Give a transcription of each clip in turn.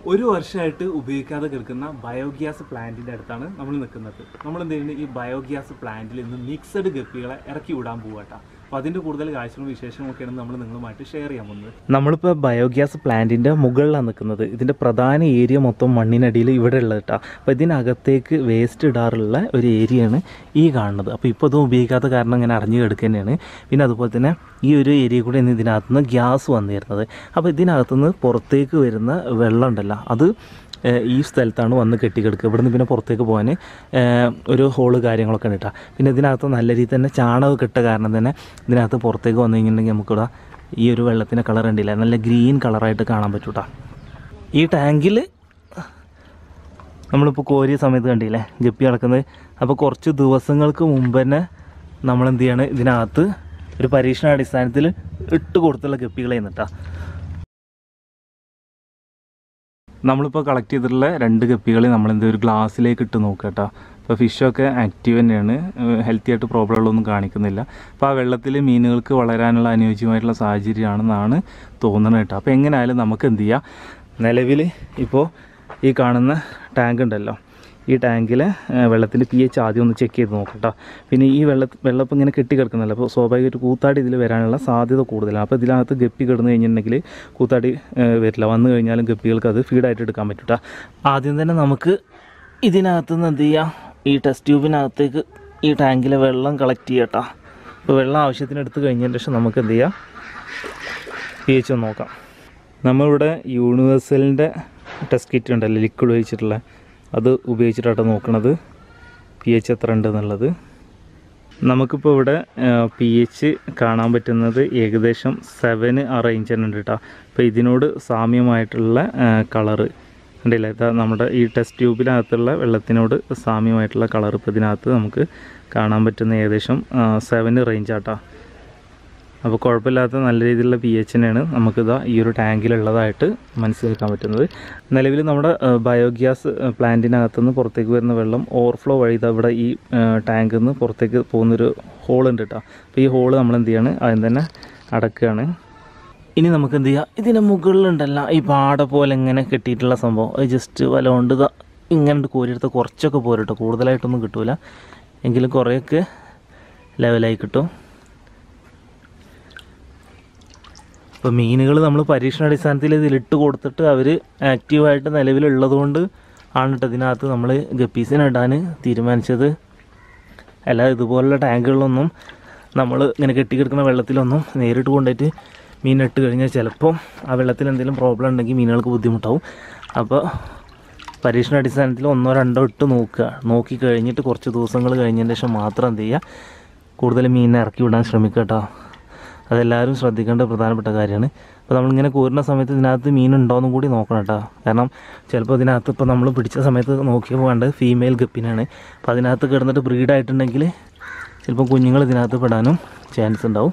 ഒരു വർഷമായിട്ട് ഉപയോഗിക്കാതെ കിടക്കുന്ന ബയോഗ്യാസ് പ്ലാന്റിൻ്റെ അടുത്താണ് നമ്മൾ നിൽക്കുന്നത്. നമ്മൾ എന്ത് ചെയ്യുന്നത്, ഈ ബയോഗ്യാസ് പ്ലാന്റിൽ നിന്ന് മിക്സഡ് ഗപ്പികളെ ഇറക്കി വിടാൻ പോകട്ടോ. അപ്പോൾ അതിൻ്റെ കൂടുതൽ കാഴ്ചകളും വിശേഷങ്ങളൊക്കെയാണ് നമ്മൾ നിങ്ങളുമായിട്ട് ഷെയർ ചെയ്യാൻ പോകുന്നത്. നമ്മളിപ്പോൾ ബയോഗ്യാസ് പ്ലാന്റിൻ്റെ മുകളിലാണ് നിൽക്കുന്നത്. ഇതിൻ്റെ പ്രധാന ഏരിയ മൊത്തം മണ്ണിനടിയിൽ ഇവിടെ ഉള്ളത് കേട്ടോ. അപ്പോൾ ഇതിനകത്തേക്ക് വേസ്റ്റ് ഇടാറുള്ള ഒരു ഏരിയയാണ് ഈ കാണുന്നത്. അപ്പോൾ ഇപ്പോൾ ഇതും ഉപയോഗിക്കാത്ത കാരണം ഇങ്ങനെ അടഞ്ഞു കിടക്കുക തന്നെയാണ്. പിന്നെ അതുപോലെ തന്നെ ഈ ഒരു ഏരിയ കൂടെ ഇന്ന് ഇതിനകത്തുനിന്ന് ഗ്യാസ് വന്നിരുന്നത്. അപ്പോൾ ഇതിനകത്തുനിന്ന് പുറത്തേക്ക് വരുന്ന വെള്ളം ഉണ്ടല്ലോ, അത് ഈ സ്ഥലത്താണ് വന്ന് കെട്ടിക്കിടക്കുക. ഇവിടുന്ന് പിന്നെ പുറത്തേക്ക് പോകാൻ ഒരു ഹോള് കാര്യങ്ങളൊക്കെ ഉണ്ട് കേട്ടോ. പിന്നെ ഇതിനകത്ത് നല്ല രീതിയിൽ തന്നെ ചാണകം ഇട്ട കാരണം തന്നെ ഇതിനകത്ത് പുറത്തേക്ക് വന്നു കഴിഞ്ഞിട്ടുണ്ടെങ്കിൽ നമുക്കിവിടെ ഈ ഒരു വെള്ളത്തിൻ്റെ കളർ ഉണ്ടില്ല, നല്ല ഗ്രീൻ കളറായിട്ട് കാണാൻ പറ്റും കേട്ടോ. ഈ ടാങ്കിൽ നമ്മളിപ്പോൾ കോരിയ സമയത്ത് കണ്ടില്ലേ ഗപ്പി കിടക്കുന്നത്. അപ്പോൾ കുറച്ച് ദിവസങ്ങൾക്ക് മുമ്പ് തന്നെ നമ്മളെന്ത് ചെയ്യാണ്, ഇതിനകത്ത് ഒരു പരീക്ഷണാടിസ്ഥാനത്തിൽ ഇട്ട് കൊടുത്തുള്ള ഗപ്പികളായിരുന്നു കേട്ടോ. നമ്മളിപ്പോൾ കളക്ട് ചെയ്തിട്ടുള്ള 2 ഗപ്പികൾ നമ്മളെന്ത് ഒരു ഗ്ലാസ്സിലേക്ക് ഇട്ട് നോക്കുക കേട്ടോ. അപ്പോൾ ഫിഷൊക്കെ ആക്റ്റീവ് തന്നെയാണ്, ഹെൽത്തി ആയിട്ട് പ്രോബ്ലങ്ങളൊന്നും കാണിക്കുന്നില്ല. അപ്പോൾ ആ വെള്ളത്തിൽ മീനുകൾക്ക് വളരാനുള്ള അനുയോജ്യമായിട്ടുള്ള സാഹചര്യമാണെന്നാണ് തോന്നുന്നത് കേട്ടോ. അപ്പോൾ എങ്ങനെയായാലും നമുക്ക് എന്ത് ചെയ്യാം, നിലവിൽ ഇപ്പോൾ ഈ കാണുന്ന ടാങ്ക് ഉണ്ടല്ലോ, ഈ ടാങ്കിൽ വെള്ളത്തിൻ്റെ pH ആദ്യം ഒന്ന് ചെക്ക് ചെയ്ത് നോക്കട്ടോ. പിന്നെ ഈ വെള്ളം ഇപ്പം ഇങ്ങനെ കെട്ടിക്കിടക്കുന്നല്ലോ, അപ്പോൾ സ്വാഭാവികമായിട്ട് കൂത്താടി ഇതിൽ വരാനുള്ള സാധ്യത കൂടുതലാണ്. അപ്പോൾ ഇതിനകത്ത് ഗപ്പി കിടന്നു കഴിഞ്ഞിട്ടുണ്ടെങ്കിൽ കൂത്താടി വരില്ല, വന്നു കഴിഞ്ഞാലും ഗപ്പികൾക്ക് അത് ഫീഡായിട്ട് എടുക്കാൻ പറ്റൂട്ടോ. ആദ്യം തന്നെ നമുക്ക് ഇതിനകത്ത് നിന്ന് എന്ത് ചെയ്യാം, ഈ ടെസ്റ്റ് ട്യൂബിനകത്തേക്ക് ഈ ടാങ്കിലെ വെള്ളം കളക്ട് ചെയ്യട്ടോ. അപ്പോൾ വെള്ളം ആവശ്യത്തിന് എടുത്ത് കഴിഞ്ഞതിന് ശേഷം നമുക്ക് എന്ത് ചെയ്യാം, pH ഒന്ന് നോക്കാം. നമ്മളിവിടെ യൂണിവേഴ്സലിൻ്റെ ടെസ്റ്റ് കിറ്റ് ഉണ്ടല്ലോ, ലിക്വിഡ് ഒഴിച്ചിട്ടുള്ള, അത് ഉപയോഗിച്ചിട്ടാണ് നോക്കണത് pH എത്ര ഉണ്ട് എന്നുള്ളത്. നമുക്കിപ്പോൾ ഇവിടെ pH കാണാൻ പറ്റുന്നത് ഏകദേശം 7 ആ റേഞ്ച് തന്നെ ഉണ്ട് കേട്ടോ. അപ്പോൾ ഇതിനോട് സാമ്യമായിട്ടുള്ള കളറ് ഉണ്ടല്ലേ, ഇതാ നമ്മുടെ ഈ ടെസ്റ്റ് ട്യൂബിനകത്തുള്ള വെള്ളത്തിനോട് സാമ്യമായിട്ടുള്ള കളർ ഇപ്പോൾ ഇതിനകത്ത് നമുക്ക് കാണാൻ പറ്റുന്ന ഏകദേശം 7 റേഞ്ചാട്ടോ. അപ്പോൾ കുഴപ്പമില്ലാത്ത നല്ല രീതിയിലുള്ള pH തന്നെയാണ് നമുക്കിതാ ഈ ഒരു ടാങ്കിലുള്ളതായിട്ട് മനസ്സിലാക്കാൻ പറ്റുന്നത്. നിലവിൽ നമ്മുടെ ബയോഗ്യാസ് പ്ലാന്റിനകത്തുനിന്ന് പുറത്തേക്ക് വരുന്ന വെള്ളം ഓവർഫ്ലോ വഴി ഇതാ ഇവിടെ ഈ ടാങ്കിൽ നിന്ന് പുറത്തേക്ക് പോകുന്നൊരു ഹോളുണ്ട് കേട്ടോ. അപ്പോൾ ഈ ഹോള് നമ്മൾ എന്ത് ചെയ്യാണ്, ആദ്യം തന്നെ അടക്കുകയാണ്. ഇനി നമുക്ക് എന്ത് ചെയ്യാം, ഇതിന് മുകളിലുണ്ടല്ല ഈ പാട പോലെ ഇങ്ങനെ കെട്ടിയിട്ടുള്ള സംഭവം, അത് ജസ്റ്റ് വല കൊണ്ട് ഇതാ ഇങ്ങനെ കോരിയെടുത്ത് കുറച്ചൊക്കെ പോരട്ടോ, കൂടുതലായിട്ടൊന്നും കിട്ടൂല, എങ്കിലും കുറേയൊക്കെ ലെവലായി കിട്ടും. ഇപ്പോൾ മീനുകൾ നമ്മൾ പരീക്ഷണാടിസ്ഥാനത്തിൽ ഇതിലിട്ട് കൊടുത്തിട്ട് അവർ ആക്റ്റീവായിട്ട് നിലവിലുള്ളത് കൊണ്ട് ആണ് കേട്ടോ ഇതിനകത്ത് നമ്മൾ ഗപ്പീസിനിടാൻ തീരുമാനിച്ചത്. അല്ലാതെ ഇതുപോലുള്ള ടാങ്കുകളിലൊന്നും നമ്മൾ ഇങ്ങനെ കെട്ടിക്കിടക്കുന്ന വെള്ളത്തിലൊന്നും നേരിട്ട് കൊണ്ടുപോയിട്ട് മീനിട്ട് കഴിഞ്ഞാൽ ചിലപ്പോൾ ആ വെള്ളത്തിൽ എന്തെങ്കിലും പ്രോബ്ലം ഉണ്ടെങ്കിൽ മീനുകൾക്ക് ബുദ്ധിമുട്ടാവും. അപ്പോൾ പരീക്ഷണാടിസ്ഥാനത്തിൽ 1 or 2 ഇട്ട് നോക്കി കഴിഞ്ഞിട്ട് കുറച്ച് ദിവസങ്ങൾ കഴിഞ്ഞതിന് ശേഷം മാത്രം എന്ത് ചെയ്യുക, കൂടുതൽ മീനിനെ ഇറക്കി വിടാൻ ശ്രമിക്കുക കേട്ടോ. അതെല്ലാവരും ശ്രദ്ധിക്കേണ്ട പ്രധാനപ്പെട്ട കാര്യമാണ്. അപ്പോൾ നമ്മളിങ്ങനെ കോരുന്ന സമയത്ത് ഇതിനകത്ത് മീനുണ്ടോയെന്നും കൂടി നോക്കണം കേട്ടോ. കാരണം ചിലപ്പോൾ ഇതിനകത്ത് ഇപ്പോൾ നമ്മൾ പിടിച്ച സമയത്ത് നോക്കിയപ്പോൾ വേണ്ടത് ഫീമെയിൽ ഗപ്പിനാണ്. അപ്പോൾ അതിനകത്ത് കിടന്നിട്ട് ബ്രീഡായിട്ടുണ്ടെങ്കിൽ ചിലപ്പോൾ കുഞ്ഞുങ്ങൾ ഇതിനകത്ത് പെടാനും ചാൻസ് ഉണ്ടാവും.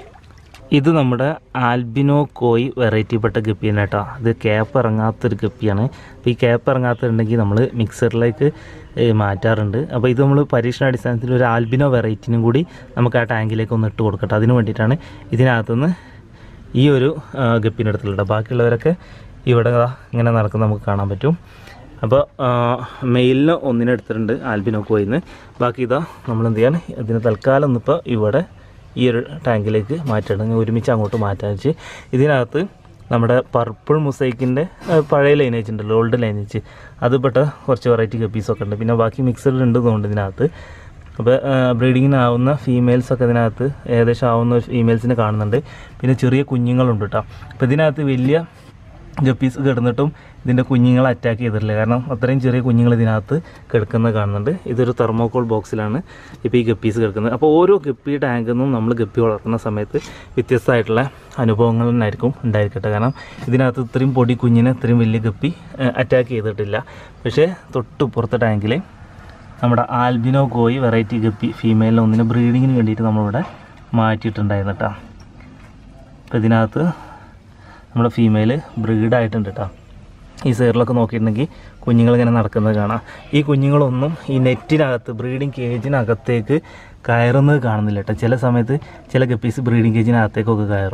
ഇത് നമ്മുടെ ആൽബിനോ കോയി വെറൈറ്റിപ്പെട്ട ഗപ്പിയാണ് കേട്ടോ. ഇത് ക്യാപ്പ് ഇറങ്ങാത്തൊരു ഗപ്പിയാണ്. അപ്പോൾ ഈ ക്യാപ്പ് ഇറങ്ങാത്തുണ്ടെങ്കിൽ നമ്മൾ മിക്സറിലേക്ക് മാറ്റാറുണ്ട്. അപ്പോൾ ഇത് നമ്മൾ പരീക്ഷണാടിസ്ഥാനത്തിൽ ഒരു ആൽബിനോ വെറൈറ്റിനും കൂടി നമുക്ക് ആ ടാങ്കിലേക്ക് ഒന്ന് ഇട്ട് കൊടുക്കട്ടെ. അതിന് വേണ്ടിയിട്ടാണ് ഇതിനകത്തുനിന്ന് ഈ ഒരു ഗപ്പിൻ്റെ അടുത്തുള്ളത്. ബാക്കിയുള്ളവരൊക്കെ ഇവിടെ ഇങ്ങനെ നടക്കുന്ന നമുക്ക് കാണാൻ പറ്റും. അപ്പോൾ മെയിലിന് 1 എടുത്തിട്ടുണ്ട് ആൽബിനോ കോയിന്ന്. ബാക്കി ഇതാ നമ്മളെന്ത് ചെയ്യാൻ, ഇതിന് തൽക്കാലം ഒന്നിപ്പോൾ ഇവിടെ ഈ ഒരു ടാങ്കിലേക്ക് മാറ്റണം, ഒരുമിച്ച് അങ്ങോട്ട് മാറ്റാൻ വെച്ച്. ഇതിനകത്ത് നമ്മുടെ പർപ്പിൾ മുസൈക്കിൻ്റെ പഴയ ലൈനേജ് ഉണ്ടല്ലോ, ഓൾഡ് ലൈനേജ്, അത് പെട്ട കുറച്ച് വെറൈറ്റി ഗപ്പീസൊക്കെ ഉണ്ട്. പിന്നെ ബാക്കി മിക്സഡ് ഉണ്ടെന്നുണ്ട് ഇതിനകത്ത്. അപ്പോൾ ബ്രീഡിങ്ങിനാവുന്ന ഫീമെയിൽസൊക്കെ ഇതിനകത്ത് ഏകദേശം ആവുന്ന ഫീമെയിൽസിനെ കാണുന്നുണ്ട്. പിന്നെ ചെറിയ കുഞ്ഞുങ്ങളുണ്ട് കേട്ടോ. അപ്പോൾ ഇതിനകത്ത് വലിയ ഗപ്പീസ് കിടന്നിട്ടും ഇതിൻ്റെ കുഞ്ഞുങ്ങളെ അറ്റാക്ക് ചെയ്തിട്ടില്ല, കാരണം അത്രയും ചെറിയ കുഞ്ഞുങ്ങൾ ഇതിനകത്ത് കിടക്കുന്നത് കാണുന്നുണ്ട്. ഇതൊരു തെർമോക്കോൾ ബോക്സിലാണ് ഇപ്പോൾ ഈ ഗപ്പീസ് കിടക്കുന്നത്. അപ്പോൾ ഓരോ ഗപ്പി ടാങ്കിൽ നിന്നും നമ്മൾ ഗപ്പി വളർത്തുന്ന സമയത്ത് വ്യത്യസ്തമായിട്ടുള്ള അനുഭവങ്ങൾ തന്നെയായിരിക്കും ഉണ്ടായിരിക്കട്ടെ. കാരണം ഇതിനകത്ത് ഇത്രയും പൊടി കുഞ്ഞിനെ ഇത്രയും വലിയ ഗപ്പി അറ്റാക്ക് ചെയ്തിട്ടില്ല. പക്ഷേ തൊട്ടുപുറത്തെ ടാങ്കിൽ നമ്മുടെ ആൽബിനോ കോയി വെറൈറ്റി ഗപ്പി ഫീമെയിലിനെ 1 ബ്രീഡിങ്ങിന് വേണ്ടിയിട്ട് നമ്മളിവിടെ മാറ്റിയിട്ടുണ്ടായിരുന്നു കേട്ടോ. അപ്പോൾ ഇതിനകത്ത് നമ്മുടെ ഫീമെയിൽ ബ്രീഡായിട്ടുണ്ട് കേട്ടോ. ഈ സൈഡിലൊക്കെ നോക്കിയിട്ടുണ്ടെങ്കിൽ കുഞ്ഞുങ്ങളിങ്ങനെ നടക്കുന്നത് കാണാം. ഈ കുഞ്ഞുങ്ങളൊന്നും ഈ നെറ്റിനകത്ത് ബ്രീഡിങ് കേജിനകത്തേക്ക് കയറുന്നത് കാണുന്നില്ല കേട്ടോ. ചില സമയത്ത് ചില ഗപ്പീസ് ബ്രീഡിങ് കേജിനകത്തേക്കൊക്കെ കയറും.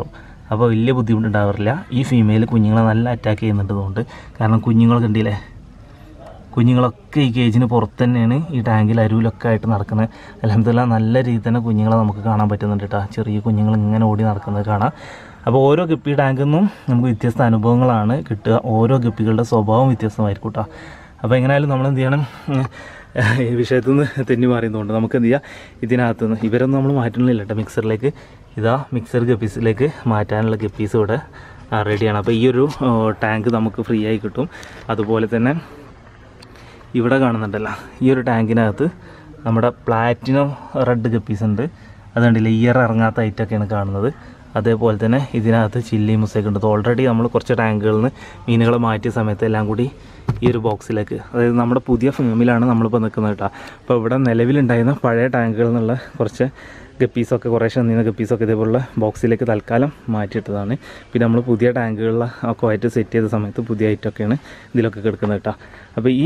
അപ്പോൾ വലിയ ബുദ്ധിമുട്ടുണ്ടാവാറില്ല. ഈ ഫീമെയിൽ കുഞ്ഞുങ്ങളെ നല്ല അറ്റാക്ക് ചെയ്യുന്നുണ്ടതുകൊണ്ട്. കാരണം കുഞ്ഞുങ്ങളൊക്കെ ഉണ്ടല്ലേ, കുഞ്ഞുങ്ങളൊക്കെ ഈ കേജിന് പുറത്ത് തന്നെയാണ് ഈ ടാങ്കിൽ അരുവിലൊക്കെ ആയിട്ട് നടക്കുന്നത്. അൽഹംദുലില്ലാ നല്ല രീതിയിൽ തന്നെ കുഞ്ഞുങ്ങളെ നമുക്ക് കാണാൻ പറ്റുന്നുണ്ട് കേട്ടോ. ചെറിയ കുഞ്ഞുങ്ങൾ ഇങ്ങനെ ഓടി നടക്കുന്നത് കാണാം. അപ്പോൾ ഓരോ ഗപ്പി ടാങ്കിൽ നിന്നും നമുക്ക് വ്യത്യസ്ത അനുഭവങ്ങളാണ് കിട്ടുക. ഓരോ ഗപ്പികളുടെ സ്വഭാവം വ്യത്യസ്തമായിരിക്കും കേട്ടോ. അപ്പോൾ എങ്ങനെയായാലും നമ്മൾ എന്ത് ചെയ്യണം, ഈ വിഷയത്തിൽ നിന്ന് തെന്നി മാറിയതുകൊണ്ട് നമുക്ക് എന്ത് ചെയ്യുക, ഇതിനകത്തുനിന്ന് ഇവരൊന്നും നമ്മൾ മാറ്റുന്നില്ല കേട്ടോ മിക്സറിലേക്ക്. ഇതാ മിക്സർ ഗപ്പീസിലേക്ക് മാറ്റാനുള്ള ഗപ്പീസ് ഇവിടെ റെഡിയാണ്. അപ്പോൾ ഈ ഒരു ടാങ്ക് നമുക്ക് ഫ്രീ ആയി കിട്ടും. അതുപോലെ തന്നെ ഇവിടെ കാണുന്നുണ്ടല്ലോ, ഈ ഒരു ടാങ്കിനകത്ത് നമ്മുടെ പ്ലാറ്റിനം റെഡ് ഗപ്പീസ് ഉണ്ട്. അതുകൊണ്ടില്ല ഇയർ ഇറങ്ങാത്ത ഐറ്റൊക്കെയാണ് കാണുന്നത്. അതേപോലെ തന്നെ ഇതിനകത്ത് ചില്ലി മുസയൊക്കെ ഉണ്ട്. ഓൾറെഡി നമ്മൾ കുറച്ച് ടാങ്കുകളിൽ നിന്ന് മീനുകളെ മാറ്റിയ സമയത്ത് എല്ലാം കൂടി ഈ ഒരു ബോക്സിലേക്ക്, അതായത് നമ്മുടെ പുതിയ ഫേമിലാണ് നമ്മളിപ്പോൾ നിൽക്കുന്നത് കേട്ടോ. അപ്പോൾ ഇവിടെ നിലവിലുണ്ടായിരുന്ന പഴയ ടാങ്കുകളിൽ നിന്നുള്ള കുറച്ച് ഗപ്പീസൊക്കെ, കുറേശ്ശെ നിന്ന ഗപ്പീസൊക്കെ ഇതേപോലുള്ള ബോക്സിലേക്ക് തൽക്കാലം മാറ്റിയിട്ടതാണ്. പിന്നെ നമ്മൾ പുതിയ ടാങ്കുകളിൽ ഒക്കെ ആയിട്ട് സെറ്റ് ചെയ്ത സമയത്ത് പുതിയ ഐറ്റമൊക്കെയാണ് ഇതിലൊക്കെ കിടക്കുന്നത് കേട്ടോ. അപ്പോൾ ഈ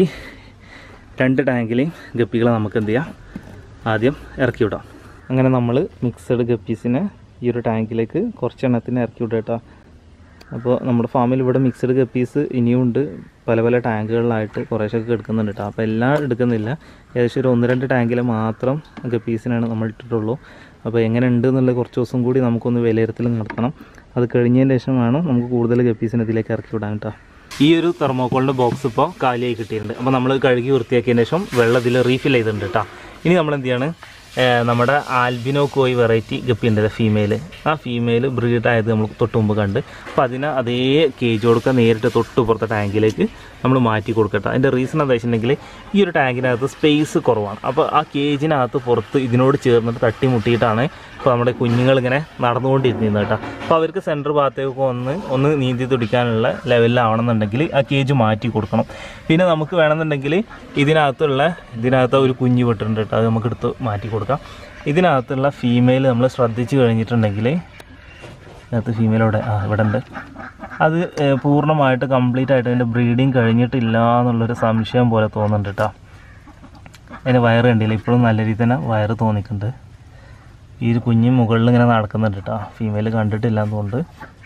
2 ടാങ്കിലെയും ഗപ്പികളെ നമുക്ക് എന്ത് ചെയ്യാം, ആദ്യം ഇറക്കി വിടാം. അങ്ങനെ നമ്മൾ മിക്സഡ് ഗപ്പീസിനെ ഈ ഒരു ടാങ്കിലേക്ക് കുറച്ചെണ്ണത്തിന് ഇറക്കി വിടാം കേട്ടോ. അപ്പോൾ നമ്മുടെ ഫാമിൽ ഇവിടെ മിക്സഡ് ഗപ്പീസ് ഇനിയും ഉണ്ട്, പല പല ടാങ്കുകളിലായിട്ട് കുറേശ്ശൊക്കെ എടുക്കുന്നുണ്ട് കേട്ടോ. അപ്പോൾ എല്ലാം എടുക്കുന്നില്ല, ഏകദേശം ഒരു 1-2 ടാങ്കിൽ മാത്രം ഗപ്പീസിനാണ് നമ്മൾ ഇട്ടിട്ടുള്ളൂ. അപ്പോൾ എങ്ങനെ ഉണ്ട് എന്നുള്ളത് കുറച്ച് ദിവസം കൂടി നമുക്കൊന്ന് വിലയിരുത്തൽ നടത്തണം. അത് കഴിഞ്ഞതിന് ശേഷം വേണം നമുക്ക് കൂടുതൽ ഗപ്പീസിനെ ഇതിലേക്ക് ഇറക്കി വിടാൻ കേട്ടോ. ഈ ഒരു തെർമോക്കോളിൻ്റെ ബോക്സ് ഇപ്പോൾ കാലിയായി കിട്ടിയിട്ടുണ്ട്. അപ്പോൾ നമ്മൾ കഴുകി വൃത്തിയാക്കിയതിന് ശേഷം വെള്ളം ഇതിൽ റീഫിൽ ചെയ്തിട്ടുണ്ട് കേട്ടോ. ഇനി നമ്മൾ എന്ത് ചെയ്യാണ്, നമ്മുടെ ആൽബിനോ കോയി വെറൈറ്റി ഗപ്പി ഉണ്ട് ഫീമെയിൽ. ആ ഫീമെയിൽ ബ്രീഡായത് നമ്മൾ തൊട്ട് മുമ്പ് കണ്ട്. അപ്പോൾ അതിനെ അതേ കേജ് കൊടുക്കുക, നേരിട്ട് തൊട്ട് പുറത്തെ ടാങ്കിലേക്ക് നമ്മൾ മാറ്റി കൊടുക്കട്ടെ. അതിൻ്റെ റീസൺ എന്താ വെച്ചിട്ടുണ്ടെങ്കിൽ ഈ ഒരു ടാങ്കിനകത്ത് സ്പേസ് കുറവാണ്. അപ്പോൾ ആ കേജിനകത്ത് പുറത്ത് ഇതിനോട് ചേർന്നിട്ട് തട്ടിമുട്ടിയിട്ടാണ് ഇപ്പോൾ നമ്മുടെ കുഞ്ഞുങ്ങളിങ്ങനെ നടന്നുകൊണ്ടിരുന്നത് കേട്ടോ. അപ്പോൾ അവർക്ക് സെൻറ്റർ ഭാഗത്തേക്ക് ഒന്ന് നീന്തി തുടിക്കാനുള്ള ലെവലിലാവണമെന്നുണ്ടെങ്കിൽ ആ കേജ് മാറ്റി കൊടുക്കണം. പിന്നെ നമുക്ക് വേണമെന്നുണ്ടെങ്കിൽ ഇതിനകത്ത് ഒരു കുഞ്ഞ് വിട്ടിട്ടുണ്ട് കേട്ടോ, അത് നമുക്ക് എടുത്ത് മാറ്റി കൊടുക്കാം. ഇതിനകത്തുള്ള ഫീമെയിൽ നമ്മൾ ശ്രദ്ധിച്ച് കഴിഞ്ഞിട്ടുണ്ടെങ്കിൽ, ഇതിനകത്ത് ഫീമെയിലോടെ ഇവിടെ ഉണ്ട്, അത് പൂർണ്ണമായിട്ട് കംപ്ലീറ്റ് ആയിട്ട് അതിൻ്റെ ബ്രീഡിങ് കഴിഞ്ഞിട്ടില്ല എന്നുള്ളൊരു സംശയം പോലെ തോന്നുന്നുണ്ട് കേട്ടോ. അതിന് വയറ് കണ്ടില്ല, ഇപ്പോഴും നല്ല രീതിയിൽ തന്നെ വയറ് തോന്നിക്കുന്നുണ്ട്. ഈ ഒരു കുഞ്ഞ് മുകളിൽ ഇങ്ങനെ നടക്കുന്നുണ്ട് കേട്ടോ. ഫീമെയിൽ കണ്ടിട്ടില്ല എന്നുകൊണ്ട്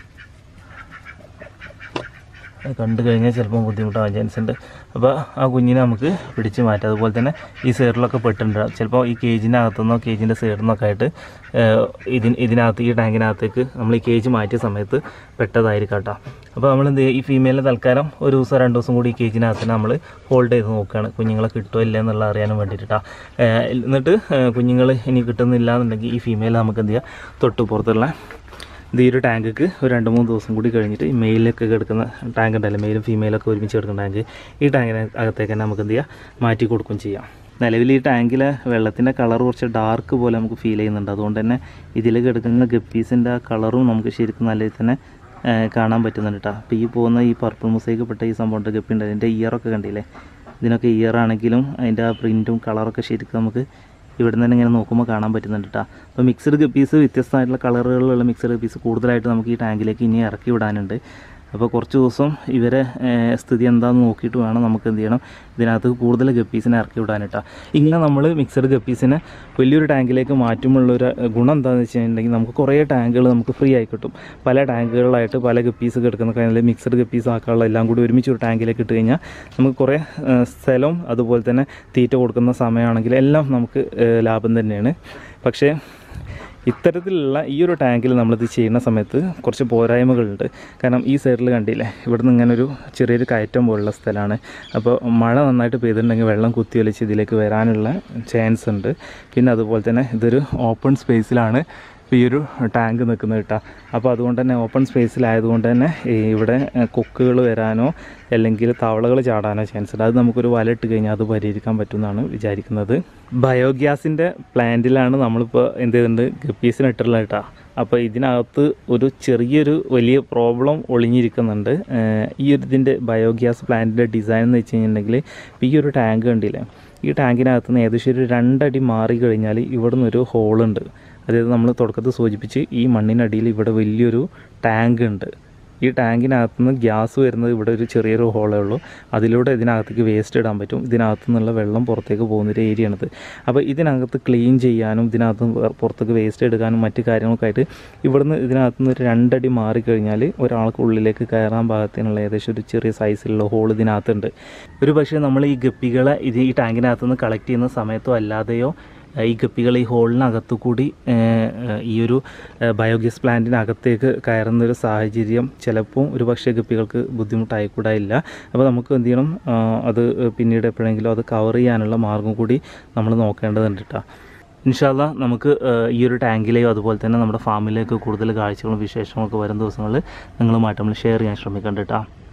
കണ്ടു കഴിഞ്ഞാൽ ചിലപ്പോൾ ബുദ്ധിമുട്ടാകും ജെൻസുണ്ട്. അപ്പോൾ ആ കുഞ്ഞിനെ നമുക്ക് പിടിച്ച് മാറ്റാം. അതുപോലെ തന്നെ ഈ സൈഡിലൊക്കെ പെട്ടിട്ടുണ്ട്, ചിലപ്പോൾ ഈ കേജിനകത്തുനിന്നോ കേജിൻ്റെ സൈഡിൽ നിന്നൊക്കെ ആയിട്ട് ഇതിനകത്ത് ഈ ടാങ്കിനകത്തേക്ക് നമ്മൾ ഈ കേജ് മാറ്റിയ സമയത്ത് പെട്ടതായിരിക്കും കേട്ടോ. അപ്പോൾ നമ്മൾ എന്ത് ചെയ്യുക, ഈ ഫീമെയിലിനെ തൽക്കാലം ഒരു ദിവസം 2 ദിവസം കൂടി ഈ കേജിനകത്ത് നമ്മൾ ഹോൾഡ് ചെയ്ത് നോക്കുകയാണ്, കുഞ്ഞുങ്ങളെ കിട്ടുമോ ഇല്ല എന്നുള്ള അറിയാനും വേണ്ടിയിട്ടാണ്. എന്നിട്ട് കുഞ്ഞുങ്ങൾ ഇനി കിട്ടുന്നില്ല എന്നുണ്ടെങ്കിൽ ഈ ഫീമെയിൽ നമുക്ക് എന്ത് ചെയ്യുക, തൊട്ട് പുറത്തുള്ള ഈ ഒരു ടാങ്കിക്ക് ഒരു 2-3 ദിവസം കൂടി കഴിഞ്ഞിട്ട് ഈ മെയിലൊക്കെ കിടക്കുന്ന ടാങ്ക് ഉണ്ടല്ലോ, മെയിലും ഫീമെയിലൊക്കെ ഒരുമിച്ച് കിടക്കുന്ന ടാങ്ക്, ഈ ടാങ്കിന് അകത്തേക്ക് തന്നെ നമുക്ക് എന്ത് ചെയ്യുക, മാറ്റി കൊടുക്കുകയും ചെയ്യാം. നിലവിൽ ഈ ടാങ്കിലെ വെള്ളത്തിൻ്റെ കളർ കുറച്ച് ഡാർക്ക് പോലെ നമുക്ക് ഫീൽ ചെയ്യുന്നുണ്ട്. അതുകൊണ്ട് തന്നെ ഇതിൽ കിടക്കുന്ന ഗപ്പീസിൻ്റെ ആ കളറും നമുക്ക് ശരിക്കും നല്ല രീതിയിൽ തന്നെ കാണാൻ പറ്റുന്നുണ്ട് കേട്ടോ. അപ്പോൾ ഈ പോകുന്ന ഈ പർപ്പിൾ മുസൈക്ക് പെട്ട ഈ സംഭവം ഗപ്പി ഉണ്ട്, അതിൻ്റെ ഇയറൊക്കെ കണ്ടില്ലേ, ഇതിനൊക്കെ ഇയറാണെങ്കിലും അതിൻ്റെ ആ പ്രിൻറ്റും കളറൊക്കെ ശരിക്കും നമുക്ക് ഇവിടെ നിന്ന് തന്നെ ഇങ്ങനെ നോക്കുമ്പോൾ കാണാൻ പറ്റുന്നുണ്ട് കേട്ടോ. അപ്പോൾ മിക്സഡ് ഗപ്പീസ്, വ്യത്യസ്തമായിട്ടുള്ള കളറുകളിലുള്ള മിക്സഡ് ഗപ്പീസ് കൂടുതലായിട്ട് നമുക്ക് ഈ ടാങ്കിലേക്ക് ഇനി ഇറക്കി വിടാനുണ്ട്. അപ്പോൾ കുറച്ച് ദിവസം ഇവരെ സ്ഥിതി എന്താണെന്ന് നോക്കിയിട്ട് വേണം നമുക്ക് എന്ത് ചെയ്യണം, ഇതിനകത്ത് കൂടുതൽ ഗപ്പീസിനെ ഇറക്കി വിടാനിട്ടാണ്. ഇങ്ങനെ നമ്മൾ മിക്സഡ് ഗപ്പീസിനെ വലിയൊരു ടാങ്കിലേക്ക് മാറ്റുമ്പോഴുള്ളൊരു ഗുണം എന്താണെന്ന് വെച്ചിട്ടുണ്ടെങ്കിൽ നമുക്ക് കുറേ ടാങ്കുകൾ നമുക്ക് ഫ്രീ ആയി കിട്ടും. പല ടാങ്കുകളായിട്ട് പല ഗപ്പീസ് കിടക്കുന്ന കഴിഞ്ഞാൽ മിക്സഡ് ഗപ്പീസ് ആക്കാനുള്ള എല്ലാം കൂടി ഒരുമിച്ച് ഒരു ടാങ്കിലേക്ക് ഇട്ട് കഴിഞ്ഞാൽ നമുക്ക് കുറേ സ്ഥലവും അതുപോലെ തന്നെ തീറ്റ കൊടുക്കുന്ന സമയമാണെങ്കിൽ എല്ലാം നമുക്ക് ലാഭം തന്നെയാണ്. പക്ഷേ ഇത്തരത്തിലുള്ള ഈ ഒരു ടാങ്കിൽ നമ്മളിത് ചെയ്യുന്ന സമയത്ത് കുറച്ച് പോരായ്മകളുണ്ട്. കാരണം ഈ സൈഡിൽ കണ്ടില്ലേ, ഇവിടുന്ന് ഇങ്ങനെ ഒരു ചെറിയൊരു കയറ്റം പോലുള്ള സ്ഥലമാണ്. അപ്പോൾ മഴ നന്നായിട്ട് പെയ്തിട്ടുണ്ടെങ്കിൽ വെള്ളം കുത്തിയൊലിച്ച് ഇതിലേക്ക് വരാനുള്ള ചാൻസ് ഉണ്ട്. പിന്നെ അതുപോലെ തന്നെ ഇതൊരു ഓപ്പൺ സ്പേസിലാണ് ഈ ഒരു ടാങ്ക് നിൽക്കുന്നത് കേട്ടോ. അപ്പോൾ അതുകൊണ്ട് തന്നെ ഓപ്പൺ സ്പേസിലായതുകൊണ്ട് തന്നെ ഇവിടെ കൊക്കുകൾ വരാനോ അല്ലെങ്കിൽ തവളകൾ ചാടാനോ ചാൻസ് ഉണ്ട്. അത് നമുക്കൊരു വല ഇട്ട് കഴിഞ്ഞാൽ അത് പരിഹരിക്കാൻ പറ്റുമെന്നാണ് വിചാരിക്കുന്നത്. ബയോഗ്യാസിൻ്റെ പ്ലാന്റിലാണ് നമ്മളിപ്പോൾ എന്ത് ചെയ്തിട്ടുണ്ട്, ഗപ്പീസിന് ഇട്ടിട്ടുള്ളത് കേട്ടോ. അപ്പോൾ ഇതിനകത്ത് ഒരു ചെറിയൊരു വലിയ പ്രോബ്ലം ഒളിഞ്ഞിരിക്കുന്നുണ്ട്. ഈ ഒരു ഇതിൻ്റെ ബയോഗ്യാസ് പ്ലാന്റിൻ്റെ ഡിസൈൻ എന്ന് വെച്ച് കഴിഞ്ഞിട്ടുണ്ടെങ്കിൽ ഈ ഒരു ടാങ്ക് കണ്ടില്ലേ, ഈ ടാങ്കിനകത്ത് നിന്ന് ഏകദേശം ഒരു 2 അടി മാറി കഴിഞ്ഞാൽ ഇവിടെ നിന്നൊരു ഹോളുണ്ട്. അതായത് നമ്മൾ തുടക്കത്തിൽ സൂചിപ്പിച്ച് ഈ മണ്ണിനടിയിൽ ഇവിടെ വലിയൊരു ടാങ്ക് ഉണ്ട്. ഈ ടാങ്കിനകത്ത് നിന്ന് ഗ്യാസ് വരുന്നത് ഇവിടെ ഒരു ചെറിയൊരു ഹോളേ ഉള്ളൂ, അതിലൂടെ ഇതിനകത്തേക്ക് വേസ്റ്റ് ഇടാൻ പറ്റും. ഇതിനകത്തു നിന്നുള്ള വെള്ളം പുറത്തേക്ക് പോകുന്നൊരു ഏരിയയാണിത്. അപ്പോൾ ഇതിനകത്ത് ക്ലീൻ ചെയ്യാനും ഇതിനകത്ത് പുറത്തേക്ക് വേസ്റ്റ് എടുക്കാനും മറ്റു കാര്യങ്ങളൊക്കെ ആയിട്ട് ഇവിടുന്ന് ഇതിനകത്ത് നിന്ന് ഒരു 2 അടി മാറിക്കഴിഞ്ഞാൽ ഒരാൾക്ക് ഉള്ളിലേക്ക് കയറാൻ പാകത്തിനുള്ള ഏകദേശം ഒരു ചെറിയ സൈസിലുള്ള ഹോൾ ഇതിനകത്തുണ്ട്. ഒരു പക്ഷേ നമ്മൾ ഈ ഗപ്പികളെ ഈ ടാങ്കിനകത്ത് നിന്ന് കളക്ട് ചെയ്യുന്ന സമയത്തോ അല്ലാതെയോ ഈ ഗപ്പികൾ ഈ ഹോളിനകത്തു കൂടി ഈ ഒരു ബയോഗ്യാസ് പ്ലാന്റിനകത്തേക്ക് കയറുന്നൊരു സാഹചര്യം ചിലപ്പോൾ ഒരു പക്ഷേ ഗപ്പികൾക്ക് ബുദ്ധിമുട്ടായിക്കൂടായില്ല. അപ്പോൾ നമുക്ക് എന്ത് ചെയ്യണം, അത് പിന്നീട് എപ്പോഴെങ്കിലും അത് കവർ ചെയ്യാനുള്ള മാർഗം കൂടി നമ്മൾ നോക്കേണ്ടതുണ്ട് കേട്ടോ. ഇൻഷാ അല്ലാഹ് നമുക്ക് ഈ ഒരു ടാങ്കിലെയോ അതുപോലെ തന്നെ നമ്മുടെ ഫാമിലേക്ക് കൂടുതൽ കാഴ്ചകളും വിശേഷങ്ങളൊക്കെ വരും ദിവസങ്ങളിൽ നിങ്ങളുമായിട്ട് നമ്മൾ ഷെയർ ചെയ്യാൻ ശ്രമിക്കേണ്ട കേട്ടോ.